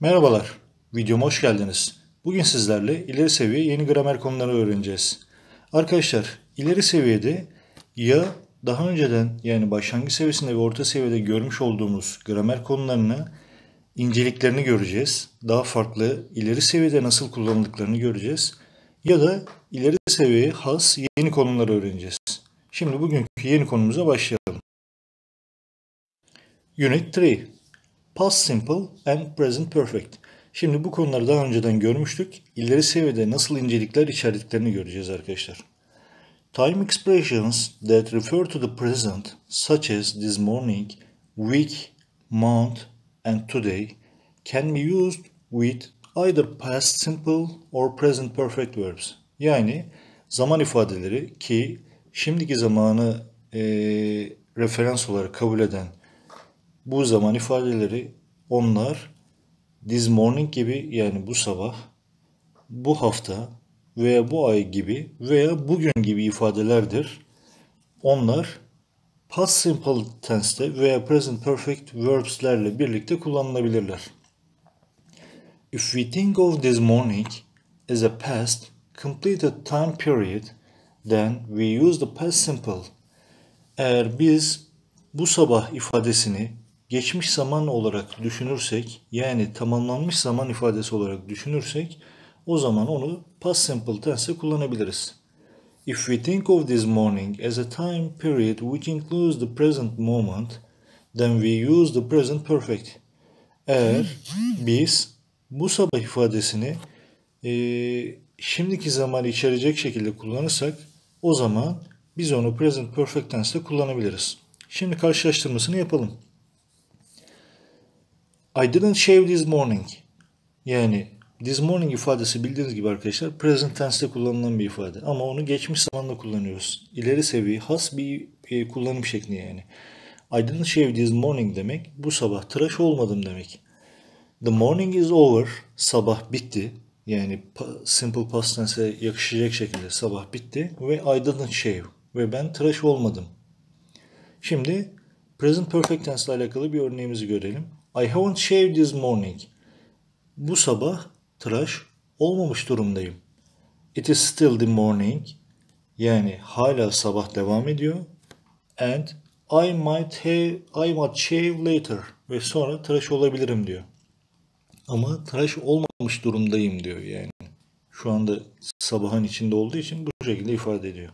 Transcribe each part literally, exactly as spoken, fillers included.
Merhabalar, videoma hoş geldiniz. Bugün sizlerle ileri seviye yeni gramer konuları öğreneceğiz. Arkadaşlar, ileri seviyede ya daha önceden yani başlangıç seviyesinde ve orta seviyede görmüş olduğumuz gramer konularını inceliklerini göreceğiz. Daha farklı ileri seviyede nasıl kullanıldıklarını göreceğiz. Ya da ileri seviyeye has yeni konuları öğreneceğiz. Şimdi bugünkü yeni konumuza başlayalım. Unit üç. Past Simple and Present Perfect. Şimdi bu konuları daha önceden görmüştük. İleri seviyede nasıl incelikler içerdiklerini göreceğiz arkadaşlar. Time expressions that refer to the present, such as this morning, week, month, and today, can be used with either past simple or present perfect verbs. Yani zaman ifadeleri ki şimdiki zamanı e, referans olarak kabul eden bu zaman ifadeleri onlar this morning gibi yani bu sabah, bu hafta veya bu ay gibi veya bugün gibi ifadelerdir. Onlar past simple tense'te veya present perfect verbs'lerle birlikte kullanılabilirler. If we think of this morning as a past completed time period, then we use the past simple. Eğer biz bu sabah ifadesini geçmiş zaman olarak düşünürsek, yani tamamlanmış zaman ifadesi olarak düşünürsek, o zaman onu past simple tense'e kullanabiliriz. If we think of this morning as a time period which includes the present moment, then we use the present perfect. Eğer biz bu sabah ifadesini e, şimdiki zamanı içerecek şekilde kullanırsak, o zaman biz onu present perfect tense'te kullanabiliriz. Şimdi karşılaştırmasını yapalım. I didn't shave this morning. Yani this morning ifadesi bildiğiniz gibi arkadaşlar present tense'te kullanılan bir ifade. Ama onu geçmiş zamanda kullanıyoruz. İleri seviye has bir e, kullanım şekli yani. I didn't shave this morning demek bu sabah tıraş olmadım demek. The morning is over. Sabah bitti. Yani simple past tense'e yakışacak şekilde sabah bitti ve I didn't shave ve ben tıraş olmadım. Şimdi present perfect tense ile alakalı bir örneğimizi görelim. I haven't shaved this morning. Bu sabah tıraş olmamış durumdayım. It is still the morning. Yani hala sabah devam ediyor. And I might have, I might shave later. Ve sonra tıraş olabilirim diyor. Ama tıraş olmamış durumdayım diyor yani. Şu anda sabahın içinde olduğu için bu şekilde ifade ediyor.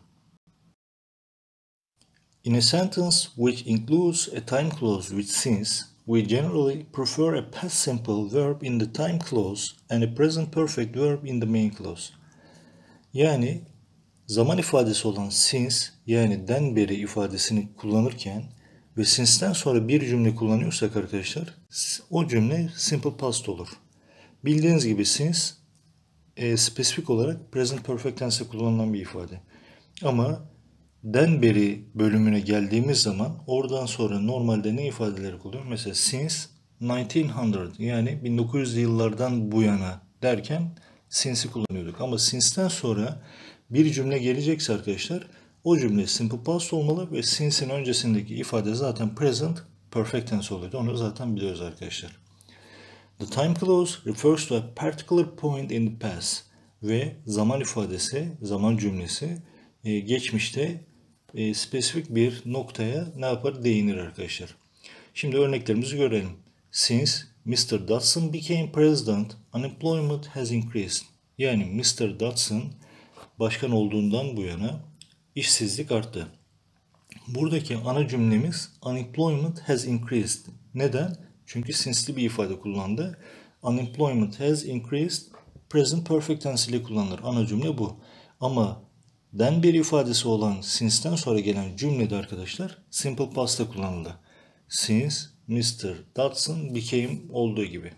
In a sentence which includes a time clause with since, we generally prefer a past simple verb in the time clause and a present perfect verb in the main clause. Yani zaman ifadesi olan since yani den beri ifadesini kullanırken ve since'ten sonra bir cümle kullanıyorsak arkadaşlar o cümle simple past olur. Bildiğiniz gibi since e, spesifik olarak present perfect tense'e kullanılan bir ifade. Ama den beri bölümüne geldiğimiz zaman oradan sonra normalde ne ifadeleri kullanıyor? Mesela since nineteen hundred yani bin dokuz yüzlü yıllardan bu yana derken since'i kullanıyorduk. Ama since'ten sonra bir cümle gelecekse arkadaşlar o cümle simple past olmalı ve since'in öncesindeki ifade zaten present perfect tense oluyordu. Onu zaten biliyoruz arkadaşlar. The time clause refers to a particular point in the past ve zaman ifadesi, zaman cümlesi e, geçmişte e, spesifik bir noktaya ne yapar? Değinir arkadaşlar. Şimdi örneklerimizi görelim. Since mister Dodson became president, unemployment has increased. Yani mister Dodson başkan olduğundan bu yana işsizlik arttı. Buradaki ana cümlemiz unemployment has increased. Neden? Çünkü since'li bir ifade kullandı. Unemployment has increased present perfect tense ile kullanılır. Ana cümle bu. Ama den bir ifadesi olan since'ten sonra gelen cümlede arkadaşlar simple past'ta kullanıldı. Since mister Dodson became olduğu gibi.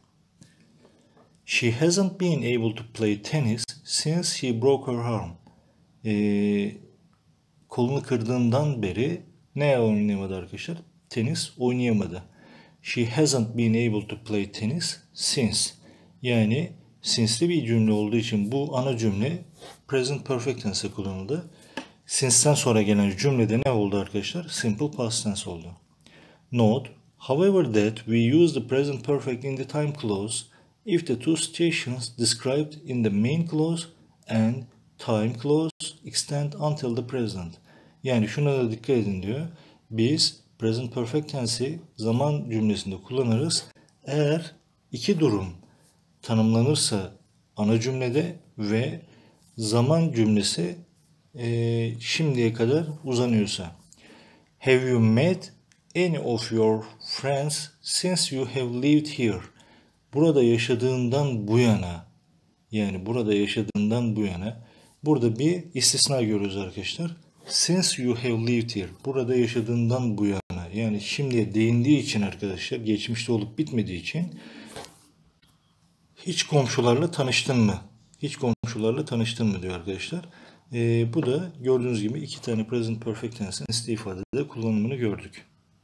She hasn't been able to play tennis since she broke her arm. Ee, kolunu kırdığından beri ne oynayamadı arkadaşlar? Tenis oynayamadı. She hasn't been able to play tennis since. Yani since'li bir cümle olduğu için bu ana cümle present perfect tense kullanıldı. Since'ten sonra gelen cümlede ne oldu arkadaşlar? Simple past tense oldu. Note, however that we use the present perfect in the time clause if the two situations described in the main clause and time clause extend until the present. Yani şuna da dikkat edin diyor. Biz present perfect tense'i zaman cümlesinde kullanırız. Eğer iki durum tanımlanırsa ana cümlede ve zaman cümlesi e, şimdiye kadar uzanıyorsa. Have you met any of your friends since you have lived here? Burada yaşadığından bu yana, yani burada yaşadığından bu yana, burada bir istisna görüyoruz arkadaşlar. Since you have lived here. Burada yaşadığından bu yana. Yani şimdiye değindiği için arkadaşlar, geçmişte olup bitmediği için, hiç komşularla tanıştın mı? Hiç komşularla tanıştın mı diyor arkadaşlar. Ee, bu da gördüğünüz gibi iki tane present perfect tense'in iste ifadede kullanımını gördük.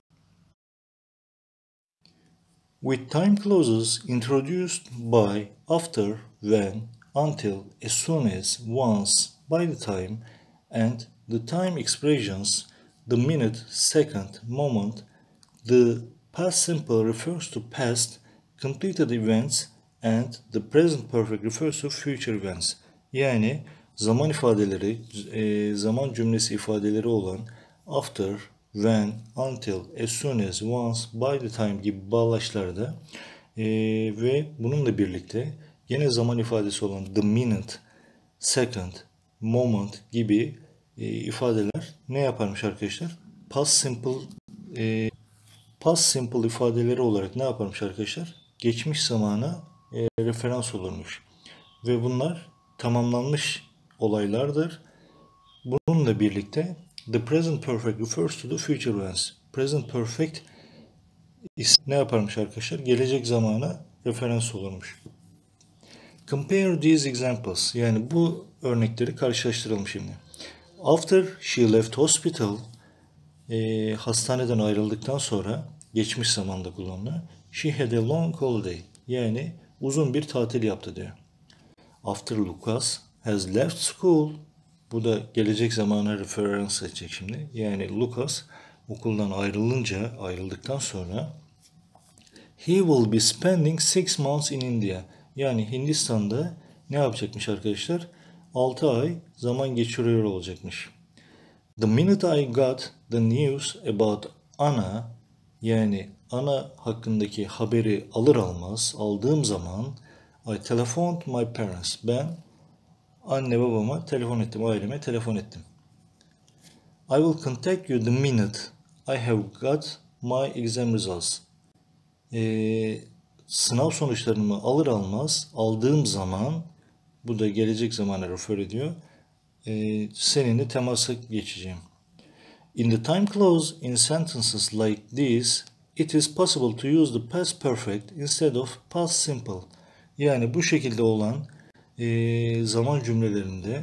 With time clauses introduced by, after, when, until, as soon as, once, by the time, and the time expressions, the minute, second, moment, the past simple refers to past, completed events, and the present perfect refers to future events. Yani zaman ifadeleri, e, zaman cümlesi ifadeleri olan after, when, until, as soon as, once, by the time gibi bağlaçlarda e, ve bununla birlikte yine zaman ifadesi olan the minute, second, moment gibi e, ifadeler ne yaparmış arkadaşlar? Past simple e, past simple ifadeleri olarak ne yaparmış arkadaşlar? Geçmiş zamana e, referans olurmuş. Ve bunlar tamamlanmış olaylardır. Bununla birlikte the present perfect refers to the future events. Present perfect ne yaparmış arkadaşlar? Gelecek zamana referans olurmuş. Compare these examples. Yani bu örnekleri karşılaştıralım şimdi. After she left hospital, e, hastaneden ayrıldıktan sonra, geçmiş zamanda kullanılıyor. She had a long holiday. Yani uzun bir tatil yaptı diyor. After Lucas has left school. Bu da gelecek zamana referans edecek şimdi. Yani Lucas okuldan ayrılınca, ayrıldıktan sonra he will be spending six months in India. Yani Hindistan'da ne yapacakmış arkadaşlar? altı ay zaman geçiriyor olacakmış. The minute I got the news about Anna, yani Anna hakkındaki haberi alır almaz aldığım zaman I telephoned my parents. Ben anne babama telefon ettim, aileme telefon ettim. I will contact you the minute I have got my exam results. Ee, sınav sonuçlarımı alır almaz aldığım zaman, bu da gelecek zamana refer ediyor, ee, seninle temasa geçeceğim. In the time clause in sentences like this, it is possible to use the past perfect instead of past simple. Yani bu şekilde olan e, zaman cümlelerinde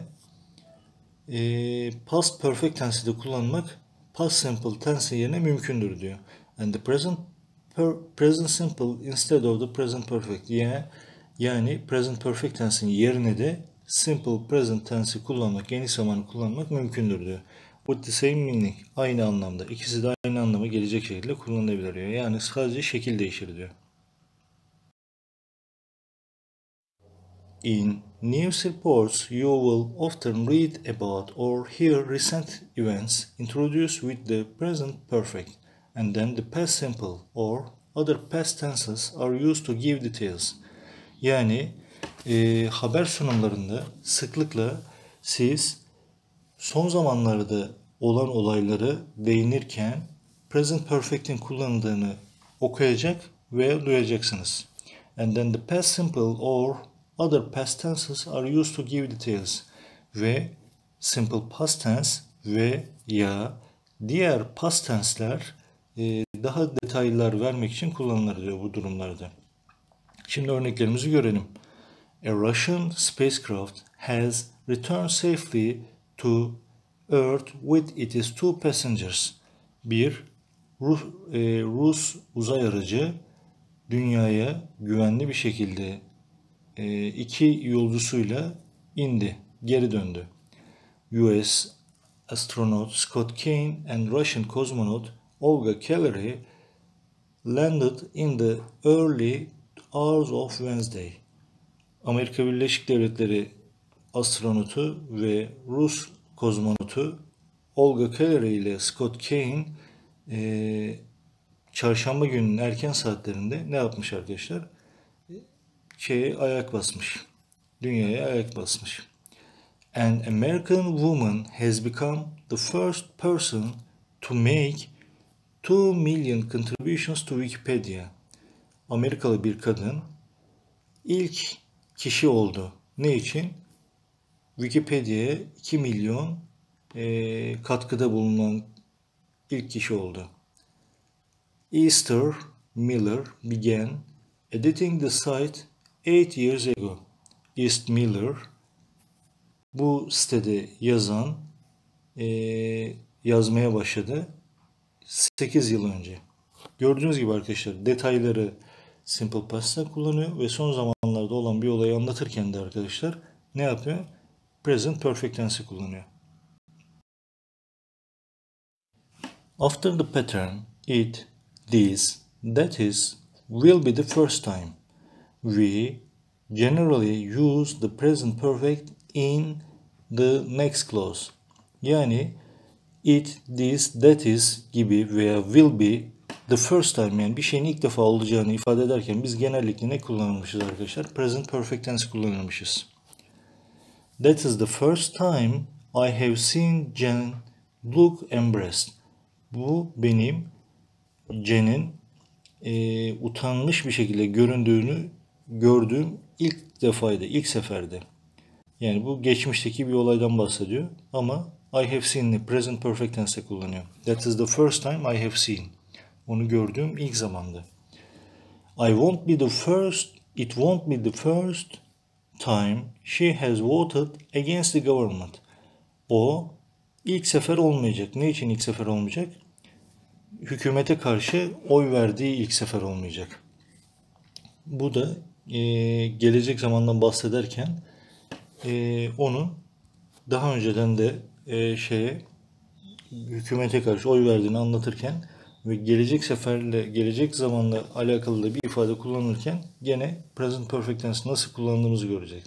e, past perfect tense'i de kullanmak past simple tense yerine mümkündür diyor. And the present per, present simple instead of the present perfect. Yani, yani present perfect tense'in yerine de simple present tense'i kullanmak, geniş zamanı kullanmak mümkündür diyor. With the same meaning. Aynı anlamda. İkisi de aynı anlama gelecek şekilde kullanılabilir diyor. Yani sadece şekil değişir diyor. In news reports, you will often read about or hear recent events introduced with the present perfect, and then the past simple or other past tenses are used to give details. Yani e, haber sunumlarında sıklıkla siz son zamanlarda olan olayları değinirken present perfect'in kullanıldığını okuyacak ve duyacaksınız. And then the past simple or other past tenses are used to give details. Ve simple past tense ve ya diğer past tense'ler e, daha detaylar vermek için kullanılır diyor bu durumlarda. Şimdi örneklerimizi görelim. A Russian spacecraft has returned safely to Earth with its two passengers. Bir Rus, e, Rus uzay aracı dünyaya güvenli bir şekilde e, iki yolcusuyla indi, geri döndü. U S astronaut Scott Kane and Russian cosmonaut Olga Kellery landed in the early hours of Wednesday. Amerika Birleşik Devletleri astronotu ve Rus kozmonotu Olga Kellery ile Scott Kane e, çarşamba gününün erken saatlerinde ne yapmış arkadaşlar? Şeye ayak basmış. Dünyaya ayak basmış. An American woman has become the first person to make two million contributions to Wikipedia. Amerikalı bir kadın ilk kişi oldu. Ne için? Wikipedia'ya iki milyon e, katkıda bulunan ilk kişi oldu. Esther Miller began editing the site eight years ago. East Miller bu sitede yazan e, yazmaya başladı sekiz yıl önce. Gördüğünüz gibi arkadaşlar detayları Simple Past'ta kullanıyor ve son zamanlarda olan bir olayı anlatırken de arkadaşlar ne yapıyor? Present Perfect Tense'i kullanıyor. After the pattern, it, this, that is, will be the first time. We generally use the present perfect in the next clause. Yani it, this, that is gibi veya will be the first time, yani bir şeyin ilk defa olacağını ifade ederken biz genellikle ne kullanılmışız arkadaşlar? Present perfect tense kullanılmışız. That is the first time I have seen Jen look embarrassed. Bu benim Jen'in e, utanmış bir şekilde göründüğünü gördüğüm ilk defaydı, ilk seferde. Yani bu geçmişteki bir olaydan bahsediyor ama I have seen'i present perfect tense'te kullanıyor. That is the first time I have seen. Onu gördüğüm ilk zamandı. I won't be the first, it won't be the first time she has voted against the government. O ilk sefer olmayacak. Ne için ilk sefer olmayacak? Hükümete karşı oy verdiği ilk sefer olmayacak. Bu da e, gelecek zamandan bahsederken e, onun daha önceden de e, şeye hükümete karşı oy verdiğini anlatırken ve gelecek seferle gelecek zamanla alakalı da bir ifade kullanırken gene present perfect tense nasıl kullandığımızı göreceğiz.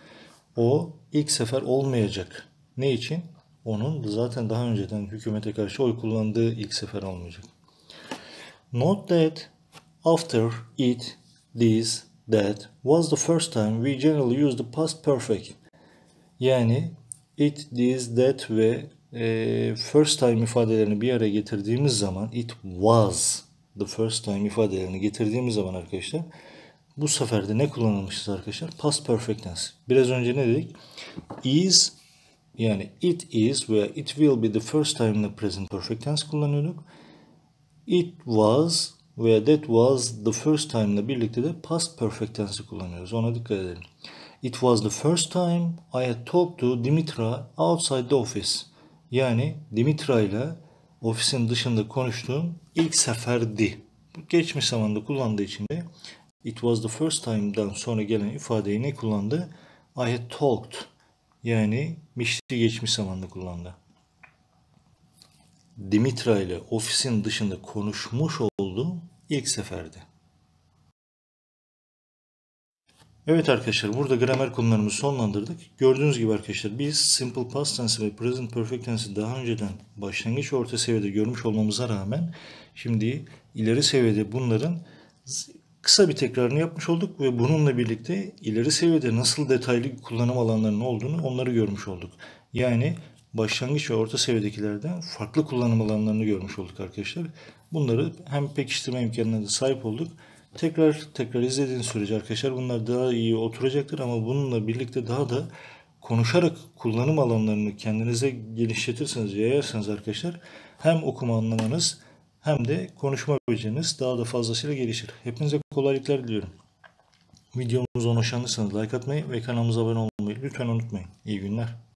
O ilk sefer olmayacak. Ne için? Onun zaten daha önceden hükümete karşı oy kullandığı ilk sefer olmayacak. Note that after it, this, that was the first time we generally use the past perfect. Yani it, this, that ve e, first time ifadelerini bir araya getirdiğimiz zaman, it was the first time ifadelerini getirdiğimiz zaman arkadaşlar bu sefer de ne kullanılmışız arkadaşlar? Past perfect tense. Biraz önce ne dedik? Is, yani it is veya it will be the first time ile present perfect tense kullanıyorduk. It was veya that was the first time ile birlikte de past perfect tense'i kullanıyoruz. Ona dikkat edelim. It was the first time I had talked to Dimitra outside the office. Yani Dimitra ile ofisin dışında konuştuğum ilk seferdi. Geçmiş zamanda kullandığı için de it was the first time'dan sonra gelen ifadeyi ne kullandı? I had talked. Yani mişli geçmiş zamanda kullandı. Dimitra ile ofisin dışında konuşmuş olduğum ilk seferdi. Evet arkadaşlar, burada gramer konularımızı sonlandırdık. Gördüğünüz gibi arkadaşlar biz simple past tense ve present perfect tense'i daha önceden başlangıç ve orta seviyede görmüş olmamıza rağmen şimdi ileri seviyede bunların kısa bir tekrarını yapmış olduk ve bununla birlikte ileri seviyede nasıl detaylı kullanım alanlarının olduğunu onları görmüş olduk. Yani başlangıç ve orta seviyedekilerden farklı kullanım alanlarını görmüş olduk arkadaşlar. Bunları hem pekiştirme imkanına da sahip olduk. Tekrar tekrar izlediğiniz sürece arkadaşlar bunlar daha iyi oturacaktır ama bununla birlikte daha da konuşarak kullanım alanlarını kendinize geliştirirseniz, yayarsanız arkadaşlar hem okuma anlamanız hem de konuşma beceriniz daha da fazlasıyla gelişir. Hepinize kolaylıklar diliyorum. Videomuza hoşlandıysanız like atmayı ve kanalımıza abone olmayı lütfen unutmayın. İyi günler.